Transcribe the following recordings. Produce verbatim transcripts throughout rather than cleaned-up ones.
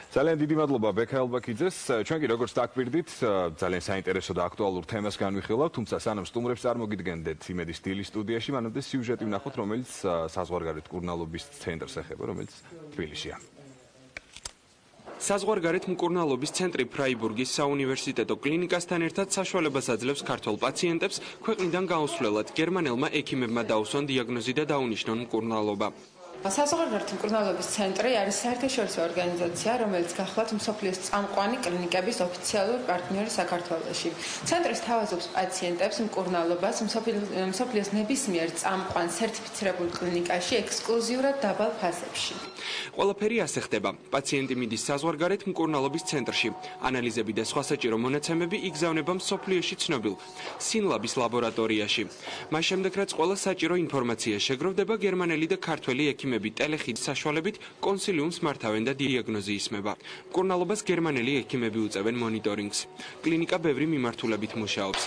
ძალიან დიდი მადლობა ბექა ელბაქიძეს. ჩვენ კი როგორც დაგკვირდით, ძალიან საინტერესო და აქტუალურ თემას განვიხილავთ, თუმცა სანამ სტუმრებს წარმოგიდგენდეთ იმედის დილის სტუდიაში, მანამდე სიუჟეტი ვნახოთ, რომელიც საზღვარგარეთ მკურნალობის ცენტრს ეხება, რომელიც თბილისია. საზღვარგარეთ მკურნალობის ცენტრი ფრაიბურგის საუნივერსიტეტო კლინიკასთან ერთად საშუალებას აძლევს ქართველ პაციენტებს ქვეყნიდან გაუსვლელად გერმანელმა ექიმებმა დაუსვან დიაგნოზი და დაუნიშნონ მკურნალობა. საზღვარგარეთ მკურნალობის ცენტრი არის საერთაშორისო ორგანიზაცია, რომელიც გახლავთ მსოფლიოს წამყვანი კლინიკების ოფიციალური პარტნიორი საქართველოში. ცენტრი სთავაზობს პაციენტებს მკურნალობას მსოფლიოს ნებისმიერ წამყვან სერტიფიცირებულ კლინიკაში ექსკლუზიურად დაბალ ფასებში. ყველაფერი ასე ხდება. პაციენტი მიდის საზღვარგარეთ მკურნალობის ცენტრში. ანალიზები და სხვა საჭირო მონაცემები იგზავნება მსოფლიოში ცნობილ სინლაბის ლაბორატორიაში. მას შემდეგ, რაც ყველა საჭირო ინფორმაცია შეგროვდება, გერმანელი და ქართველი ექიმები ტელეხიდის საშუალებით კონსილიუმს მართავენ და დიაგნოზი ისმება. მკურნალობას გერმანელი ექიმები უწევენ მონიტორინგს. კლინიკა ბევრი მიმართულებით მუშაობს.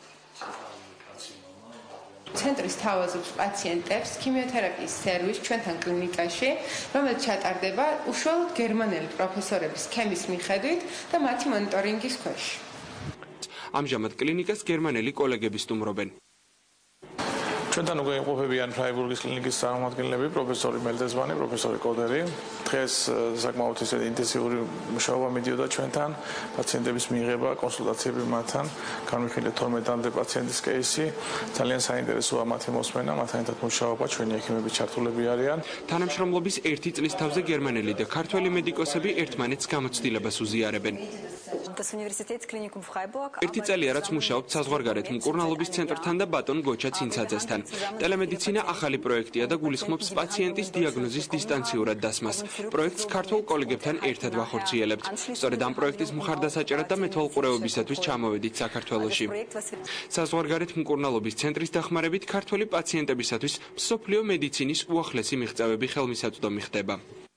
ცენტრი სთავაზობს პაციენტებს ქიმიოთერაპიის სერვისს ჩვენთან კლინიკაში, რომელიც ჩატარდება უშუალოდ გერმანელი პროფესორების სქემის მიხედვით და მათი მონიტორინგის ქვეშ. ამჟამად კლინიკას გერმანელი კოლეგები სტუმრობენ. ჩვენთან უკვე იმყოფებიან ფრაიბურგის კლინიკის წარმომადგენლები, პროფესორი მელდეზმანი, პროფესორი კოდერი. დღეს საკმაოდ ისეთი ინტენსიური მუშაობა მიდიოდა ჩვენთან, პაციენტების მიღება, კონსულტაციები მათთან, განვიხილეთ თორმეტამდე პაციენტის კეისი. ძალიან საინტერესოა მათი მოსმენა, მათთან ერთად მუშაობა, ჩვენი ექიმები ჩართულები არიან. თანამშრომლობის ერთი წლის თავზე გერმანელი და ქართველი მედიკოსები ერთმანეთს გამოცდილებას უზიარებენ. UniversitatsKlinikum Freiburg. ერთი წელია რაც მუშაობთ საზღვარგარეთ მკურნალობის ცენტრთან და ბატონ გოჩა ცინცაძესთან. ტელემედიცინა ახალი პროექტია და გულისხმობს პაციენტის დიაგნოზის დისტანციურად დასმას. პროექტს ქართულ კოლეგებთან ერთად ვახორციელებთ. სწორედ ამ პროექტის მხარდასაჭერად და მეთვალყურეობისათვის ჩამოვედით საქართველოში. საზღვარგარეთ მკურნალობის ცენტრის დახმარებით ქართველი პაციენტებისათვის მსოფლიო მედიცინის უახლესი მიღწევები ხელმისაწვდომი ხდება.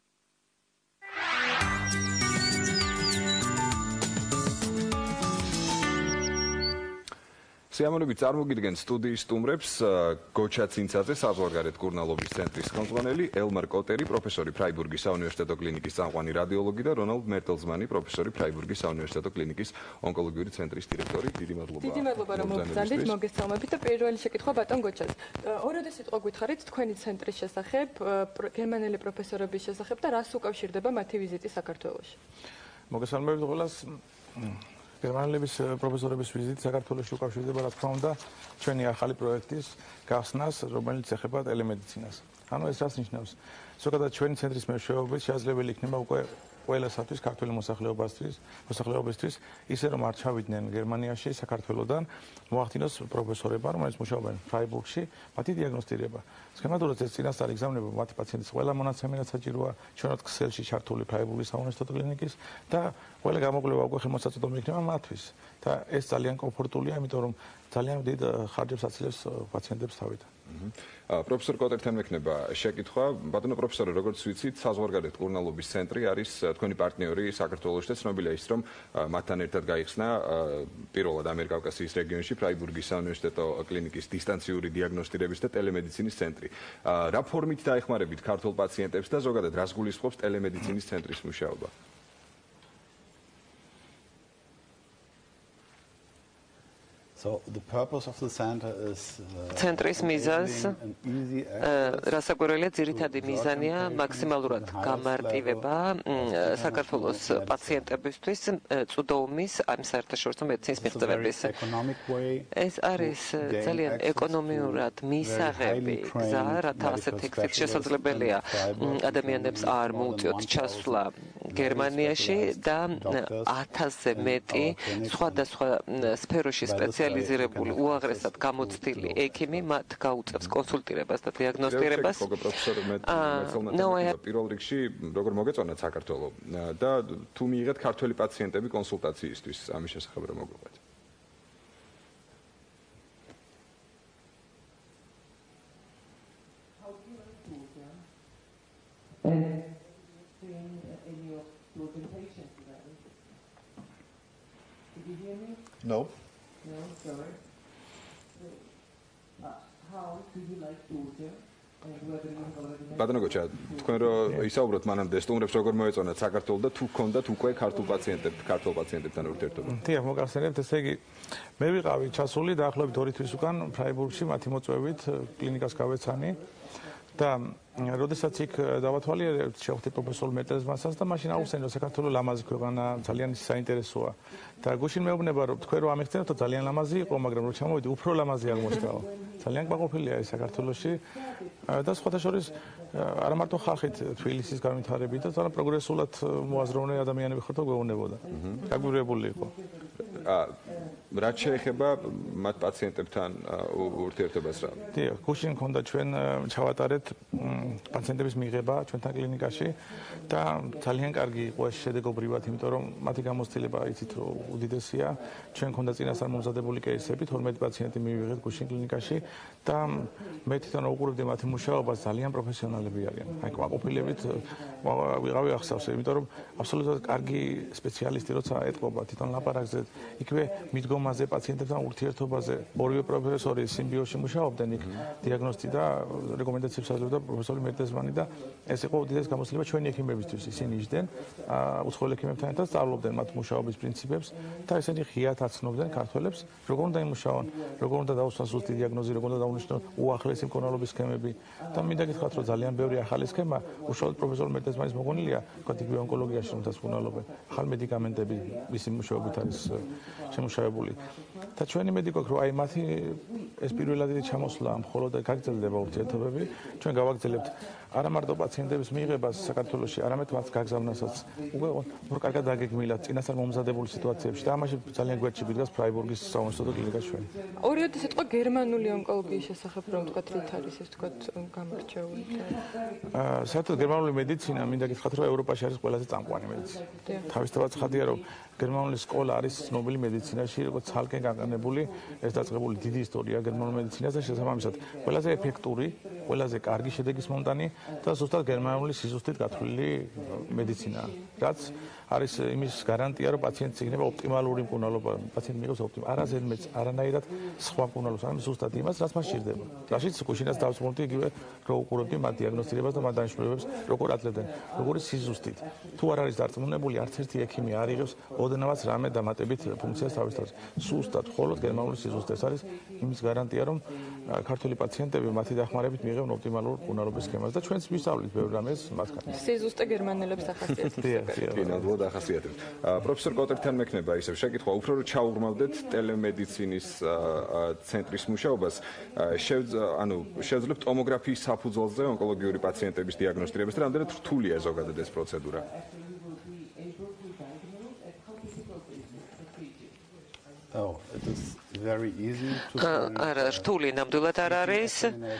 სიამოვნებით წარმოგიდგენთ სტუდიის სტუმრებს გოჩა ცინცაძე, საზღვარგარეთ მკურნალობის ცენტრის ხელმძღვანელი, ელმარ კოტერი, პროფესორი ფრაიბურგის საუნივერსიტეტო კლინიკის წამყვანი რადიოლოგი და რონალდ მერტელზმანი, პროფესორი ფრაიბურგის საუნივერსიტეტო კლინიკის ონკოლოგიური ცენტრის დირექტორი. დიდი მადლობა. დიდი მადლობა რომ მოგზავნით, მოგესალმებით და პირველი შეკითხვა ბატონ გოჩას. ორიოდე სიტყვა გითხარით თქვენი ცენტრის შესახებ, გერმანელი პროფესორების შესახებ და რას უკავშირდება მათი ვიზიტი საქართველოში? მოგესალმებით ყველას. გერმანელების პროფესორების ვიზიტი საქართველოში უკავშირდება, რა თქმა უნდა, ჩვენი ახალი პროექტის გახსნას, რომელიც ეხება ტელემედიცინას. ანუ ეს რას ნიშნავს? ზოგადად ჩვენი ცენტრის მეშვეობით შესაძლებელი იქნება უკვე ყველასათვის ქართული მოსახლეობისთვის, მოსახლეობისთვის, ისე რომ არ ჩავიდნენ გერმანიაში, საქართველოსდან, მოახდინოს პროფესორებმა, რომელიც მუშაობენ ფრაიბურგში, მათი დიაგნოსტირება. სქემატურად ეს წინასწარ იგზავნება მათი პაციენტის ყველა მონაცემი, რაც საჭიროა, ჩვენად ქსელში ჩართული ფრაიბურგის საუნივერსიტეტო კლინიკის და ყველა გამოკვლევა უკვე ხელმისაწვდომი იქნება მათთვის. და ეს ძალიან კომფორტულია, იმიტომ რომ ძალიან დიდ ხარჯებს აცილებს პაციენტებს თავიდან. პროფესორ კოტერთან მექნება შეკითხვა. ბატონო პროფესორი, როგორც ვიცით, საზღვარგარეთ მკურნალობის ცენტრი არის თქვენი პარტნიორი საქართველოში და ცნობილია ის, რომ მათთან ერთად გაიხსნა პირველად ამიერკავკასიის რეგიონში ფრაიბურგის საუნივერსიტეტო კლინიკის დისტანციური დიაგნოსტირების და ტელემედიცინის ცენტრი. რა ფორმით დაეხმარებით ქართულ პაციენტებს და ზოგადად რას გულისხმობს ტელემედიცინის ცენტრის მუშაობა? So the purpose of the center is ცენტრის მიზანს რასაკვირველია ძირითადი მიზანია მაქსიმალურად გამარტივება საქართველოს პაციენტებისთვის წვდომის ამ საერთაშორისო მედიცინის მიღწევების. ეს არის ძალიან ეკონომიურად მისაღები გზა, რათა ასეთ ექსით შესაძლებელია ადამიანებს არ მოუწიოთ ჩასვლა გერმანიაში და ათასზე მეტი სხვადასხვა სფეროში სპეციალიზირებული უაღრესად გამოცდილი ექიმი მათ გაუწევს კონსულტირებას და დიაგნოსტირებას. პირველ რიგში როგორ მოგეწონათ საქართველოს და თუ მიიღეთ ქართველი პაციენტები კონსულტაციისთვის ამის შესახებ რომ მოგყვეთ. No. No, sorry. Uh, how do you like water? ბატონო გოჩა, თქვენ რომ ისაუბროთ მანამდე სტუმრებს როგორ მოეწონათ საქართველოს და თუ გქონდათ უკვე ქართულ პაციენტებთან, ქართულ პაციენტებთან ურთიერთობა. დიახ, მოგახსენებთ, ესე იგი მე ვიყავი ჩასული დაახლოებით ორი თვის უკან ფრაიბურგში მათი მოწვევით კლინიკას გავეცანი და როდესაც იქ დავათვალიერებთ შევხვდით პროფესორ მეტესმანსაც და მაშინ აუხსენე რომ საქართველოს ლამაზი ქვეყანა ძალიან საინტერესოა და გუშინ მეუბნება რომ თქვენ რომ ამეხსენებთ რომ ძალიან ლამაზი იყო, მაგრამ რომ ჩამოვიდი უფრო ლამაზი აღმოჩნდა. ძალიან კმაყოფილია ეს საქართველოში და სხვათა შორის არა მარტო ხალხით თბილისის განვითარებით და ძალიან პროგრესულად მოაზროვნე ადამიანები ხართ გვეუბნებოდა. გაგვირებული იყო. რაც შეეხება მათ პაციენტებთან ურთიერთობას რა. დიახ, გუშინ მქონდა ჩვენ ჩავატარეთ პაციენტების მიღება ჩვენთან კლინიკაში და ძალიან კარგი იყო ეს შედეგობრივად, იმიტომ რომ მათი გამოცდილება იცით რომ უდიდესია. ჩვენ მქონდა წინასწარ მომზადებული კეისები, თორმეტი პაციენტი მივიღეთ გუშინ კლინიკაში და მე თვითონ უყურებდი მათი მუშაობას, ძალიან პროფესიონალები არიან. აი, კმაყოფილებით ვიღავი ახსავს, იმიტომ რომ აბსოლუტურად კარგი სპეციალისტი როცა ეტყობა თვითონ ლაპარაკზე, იქვე მიდგომაზე, პაციენტებთან ურთიერთობაზე, ორივე პროფესორი სიმბიოზში მუშაობდნენ იქ, დიაგნოსტი და რეკომენდაციებს აძლევდა პროფესორი მეტესმანი და ეს იყო უდიდესი გამოცდილება ჩვენი ექიმებისთვის. ისინი იჯდნენ უცხოელ ექიმებთან ერთად სწავლობდნენ მათ მუშაობის პრინციპებს და ესენი ღიად აცნობდნენ ქართველებს, როგორ უნდა იმუშაონ, როგორ უნდა დაუსვან ზუსტი დიაგნოზი, როგორ უნდა დაუნიშნონ უახლესი მკურნალობის სქემები და მინდა გითხრათ რომ ძალიან ბევრი ახალი სქემა უშუალოდ პროფესორ მეტესმანის მოგონილია, თქვათ იგივე ონკოლოგიაში რომელსაც მკურნალობენ. ახალ მედიკამენტები მისი მუშაობით არის შემუშავებული. და ჩვენი მედიკო რომ აი მათი ეს პირველადი ჩამოსვლა მხოლოდ გაგრძელდება ურთიერთობები, ჩვენ გავაგრძელებთ არა მარტო პაციენტების მიღებას საქართველოში, არამედ მათ გაგზავნასაც. უკვე უფრო კარგად დაგეგმილათ წინასწარ მომზადებული სიტუაციებში და ამაში ძალიან გვერდში ვიდგას ფრაიბურგის საუნივერსიტეტო კლინიკა ჩვენ. ორიოდე სიტყვა გერმანული ონკოლოგიის შესახებ რომ თქვათ რით არის ეს თქვათ გამორჩეული. აა საერთოდ გერმანული მედიცინა მინდა გითხრათ რომ ევროპაში არის ყველაზე წამყვანი მედიცინა. თავისთავად ცხადია რომ გერმანული სკოლა არის ცნობილი მედიცინაში, როგორც ცალკე განყენებული, ეს დაწყებული დიდი ისტორია გერმანულ მედიცინას და შესაბამისად ყველაზე ეფექტური, ყველაზე კარგი შედეგის მომტანი და ზუსტად გერმანული სიზუსტით გათვლილი მედიცინა, რაც არის იმის გარანტია, რომ პაციენტს იქნება ოპტიმალური მკურნალობა, პაციენტი მიიღოს ოპტიმალურ, არაზედმეც არანაირად სხვა მკურნალობას, არამედ ზუსტად იმას, რაც მას სჭირდება. რაშიც გუშინაც დავსრულდი იგივე რო უყურებდი მათ დიაგნოსტირებას და მათ დანიშნულებებს, როგორ აძლევდნენ, როგორი სიზუსტით. თუ არ არის დარწმუნებული, არც ერთი ექიმი არ იღებს ოდნავაც რამე დამატებით ფუნქციას თავის თავზე. სუსტად, მხოლოდ გერმანული სიზუსტე ეს არის იმის გარანტია, რომ ქართული პაციენტები მათი დახმარებით მიიღებენ ოპტიმალურ მკურნალობის სქემას და ჩვენც ვისწავლით ბევრ რამეს მასგან. სიზუსტე გერმანელებს ახასიათებს. ახასიათებს. პროფესორ კოტერთან მექნება ისევ შეკითხვა, უფრო რომ ჩაუღრმავდეთ ტელემედიცინის ცენტრის მუშაობას, ანუ შევძლებთ ტომოგრაფიის საფუძველზე ონკოლოგიური პაციენტების დიაგნოსტირებას და რამდენად რთულია ზოგადად ეს პროცედურა? Oh, it is very easy to არა, რთული ნამდვილად არ არის.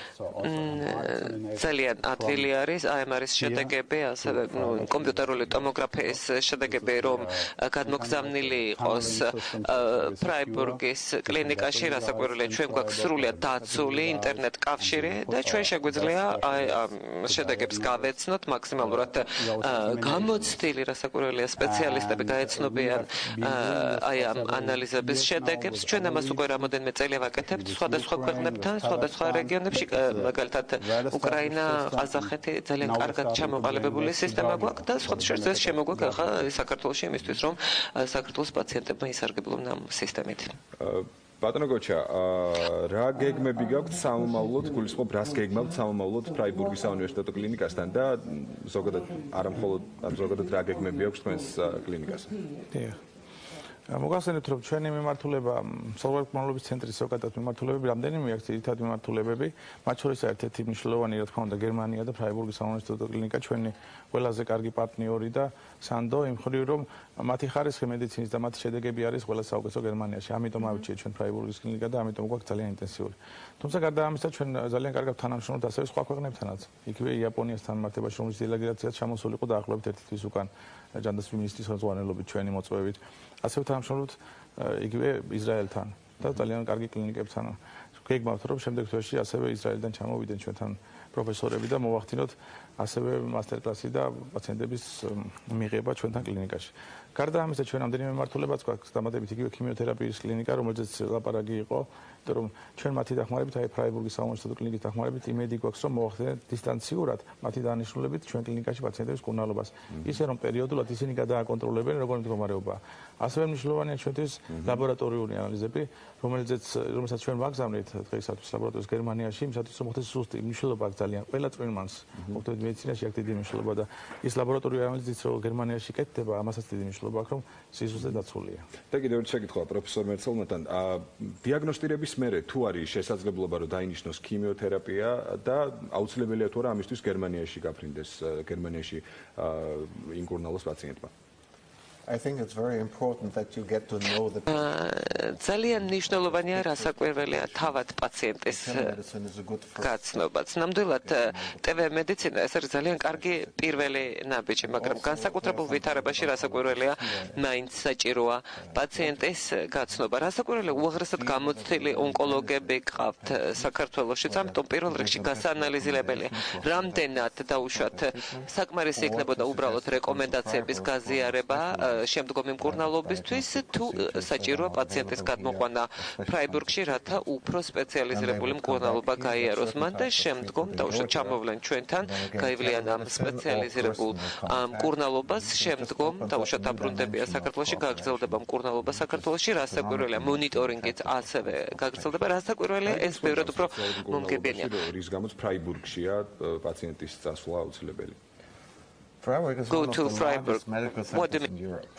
ძალიან ადვილი არის, აი ამ არის შედეგები, ასევე კომპიუტერული ტომოგრაფიის შედეგები, რომ გადმოგზავნილი იყოს ფრაიბურგის კლინიკაში, რასაკვირველია, ჩვენ გვაქვს სრულად დაცული ინტერნეტ კავშირი და ჩვენ შეგვიძლია აი ამ შედეგებს გავეცნოთ მაქსიმალურად გამოცდილი, რასაკვირველია, სპეციალისტები გაეცნობიან აი ამ ანალიზების შედეგებს. ჩვენ ამას უკვე რამოდენიმე წელი ვაკეთებთ სხვადასხვა ქვეყნებთან, სხვადასხვა რეგიონებში, მაგალითად უკრაინა, ყაზახეთი ძალიან კარგად ჩამოყალიბებული სისტემა გვაქვს და სხვა შორის ეს შემოგვაქვს ახლა საქართველოში იმისთვის, რომ საქართველოს პაციენტებმა ისარგებლონ ამ სისტემით. ბატონო გოჩა, რა გეგმები გაქვთ სამომავლოდ, გულისხმობ რას გეგმავთ სამომავლოდ ფრაიბურგის საუნივერსიტეტო კლინიკასთან და ზოგადად არა მხოლოდ ზოგადად რა გეგმები აქვს თქვენს კლინიკას? დიახ. მოგახსენებთ რომ ჩვენი მიმართულება საზღვარგარეთმკურნალობის ცენტრის ზოგადად მიმართულებები რამდენიმე აქვს ძირითადი მიმართულებები, მათ შორის ერთ-ერთი მნიშვნელოვანი რა თქმა უნდა გერმანია და ფრაიბურგის საუნივერსიტეტო კლინიკა ჩვენი ყველაზე კარგი პარტნიორი და სანდო იმ მხრივ რომ მათი ხარისხი მედიცინის და მათი შედეგები არის ყველა საუკეთესო გერმანიაში. ამიტომ ავიჩიეთ ჩვენ ფრაიბურგის კლინიკა და ამიტომ გვაქვს ძალიან ინტენსიური. თუმცა გარდა ამისა ჩვენ ძალიან კარგად თანამშრომლობთ ასევე სხვა ქვეყნებთანაც. იგივე იაპონიასთან მართებაში რომლის დელეგაციაც ჩამოსულიყო დაახლოებით ერთი თვის უკან ჯანდაცვის მინისტრის ხელმძღვანელობით ჩვენი მოწვევით. ასევე თანამშრომლობთ იგივე ისრაელთან და ძალიან კარგი კლინიკებთან. გეგმავთ რომ შემდეგ თვეში ასევე ისრაელიდან ჩამოვიდნენ ჩვენთან პროფესორები და მოვახდინოთ ასევე მასტერკლასი და პაციენტების მიღება ჩვენთან კლინიკაში. გარდა ამისა, ჩვენ ამდენიმე მმართველებაც გვაქვს, დამატებით იგივე ქიმიოთერაპიის კლინიკა, რომელზეც ლაპარაკი იყო, იმიტომ რომ ჩვენ მათი დახმარებით, აი ფრაიბურგის საუნივერსიტეტო კლინიკის დახმარებით იმედი გვაქვს, რომ მოახდინეთ დისტანციურად მათი დანიშნულებით ჩვენ კლინიკაში პაციენტების მკურნალობას. ისე რომ პერიოდულად ისინი გადააკონტროლებენ როგორი მდგომარეობაა. ასევე მნიშვნელოვანია ჩვენთვის ლაბორატორიული ანალიზები, რომელზეც რომელსაც ჩვენ ვაგზავნით დღეისათვის ლაბორატორიის გერმანიაში, იმისათვის რომ მოხდეს ზუსტი მნიშვნელობა აქვს ძალიან ყველა წვრილმანს. მოხდეს მედიცინაში აქ დიდი მნიშვნელობა და ის ლაბორატორიული ანალიზიც რო გერმანიაში კეთდება, ამასაც დიდი მნიშვნელობა აქვს, რომ სიზუსტე დაცულია. და კიდევ ერთი შეკითხვა პროფესორ მერცელმათან, დიაგნოსტირების მერე თუ არის შესაძლებლობა რომ დაინიშნოს ქიმიოთერაპია და აუცილებელია თუ არა ამისთვის გერმანიაში გაფრინდეს გერმანიაში იმკურნალოს პაციენტმა. I think it's very important that you get to know the ძალიან მნიშვნელოვანია რასაკვირველია თავად პაციენტის გაცნობაც. ნამდვილად ტევ მედიცინა ეს არის ძალიან კარგი პირველი ნაბიჯი, მაგრამ განსაკუთრებულ ვითარებაში რასაკვირველია მაინც საჭიროა პაციენტის გაცნობა. რასაკვირველია უაღრესად გამოცდილი ონკოლოგები ყავთ საქართველოშიც, ამიტომ პირველ რიგში გასაანალიზებელია რამდენად დაუშვათ საკმარისი იქნებოდა უბრალოდ რეკომენდაციების გაზიარება შემდგომი მკურნალობისთვის თუ საჭიროა პაციენტის გადმოყვანა ფრაიბურგში, რათა უფრო სპეციალიზირებული მკურნალობა გაიაროს. მან და შემდგომ დაუშვათ ჩამოვლენ ჩვენთან, გაივლიან ამ სპეციალიზირებულ მკურნალობას, შემდგომ დაუშვათ დაბრუნდებიან საქართველოში, გაგრძელდება მკურნალობა საქართველოში, რასაკვირველია მონიტორინგიც ასევე გაგრძელდება, რასაკვირველია ეს ბევრად უფრო მომგებენია. რის გამოც ფრაიბურგშია პაციენტის წასვლა აუცილებელი. Freiburg is Go one of to the Freiburg. largest medical What do you centers in Europe.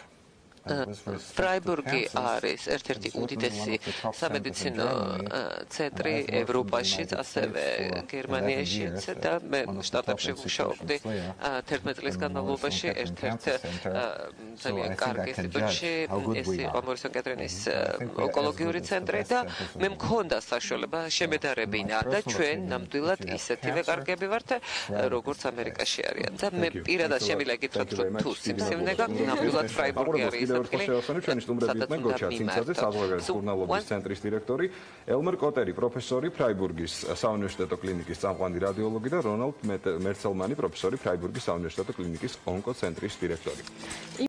ფრაიბურგი არის ერთ-ერთი უდიდესი სამედიცინო ცენტრი ევროპაშიც, ასევე გერმანიაშიც და მე შტატებში ვმუშაობდი თერთმეტ წლის განმავლობაში ერთ-ერთ ძალიან კარგ ინსტიტუტში, ეს იყო მორისონ კეთრინის ონკოლოგიური ცენტრი და მე მქონდა საშუალება შემედარებინა და ჩვენ ნამდვილად ისეთივე კარგები ვართ, როგორც ამერიკაში არიან. და მე პირადად შემიძლია გითხრათ, რომ თუ სიმსივნე გაქვს, ნამდვილად ფრაიბურგი არის. ხელმძღვანელი ჩვენი სტუმრები იყვნენ გოჩა ცინცაძე, საზღვარგარეთ მკურნალობის ცენტრის დირექტორი, ელმერ კოტერი, პროფესორი ფრაიბურგის საუნივერსიტეტო კლინიკის წამყვანი რადიოლოგი და რონალდ მერცელმანი, პროფესორი ფრაიბურგის საუნივერსიტეტო კლინიკის ონკოცენტრის დირექტორი.